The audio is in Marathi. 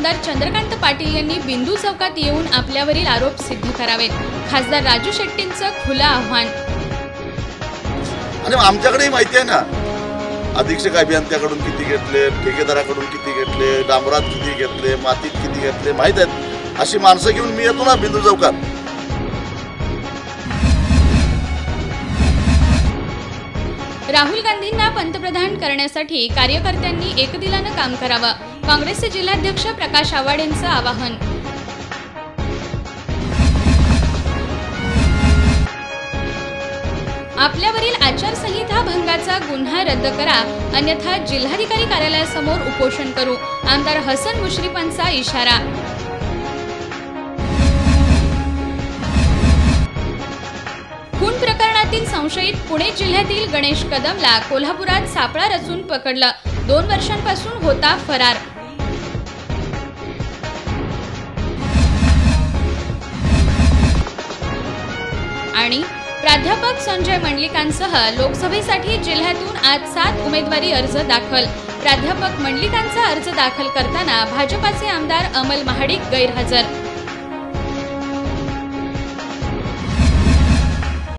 आमदार चंद्रकांत पाटील यांनी बिंदू चौकात येऊन आपल्यावरील आरोप सिद्ध करावेत। खासदार राजू शेट्टींचं खुलं आव्हान। आणि आमच्याकडे माहिती आहे ना, अधीक्षक अभियंत्याकडून किती घेतले, ठेकेदाराकडून किती घेतले, डांबरात किती घेतले, मातीत किती घेतले माहित आहेत। अशी माणसं घेऊन मी येतो ना बिंदू चौकात। राहुल गांधींना पंतप्रधान करण्यासाठी कार्यकर्त्यांनी एकदिलानं काम करावं, काँग्रेसचे जिल्हाध्यक्ष प्रकाश आवाडेंचं आवाहन। आपल्यावरील आचारसंहिता भंगाचा गुन्हा रद्द करा, अन्यथा जिल्हाधिकारी कार्यालयासमोर उपोषण करू, आमदार हसन मुश्रीफांचा इशारा। खून प्रकरणातील संशयित पुणे जिल्ह्यातील गणेश कदमला कोल्हापुरात सापळा रचून पकडलं, 2 वर्षांपासून होता फरार। आणि प्राध्यापक संजय मंडलिकांसह लोकसभेसाठी जिल्ह्यातून आज 7 उमेदवारी अर्ज दाखल। प्राध्यापक मंडलिकांचा अर्ज दाखल करताना भाजपाचे आमदार अमल महाडिक गैरहजर।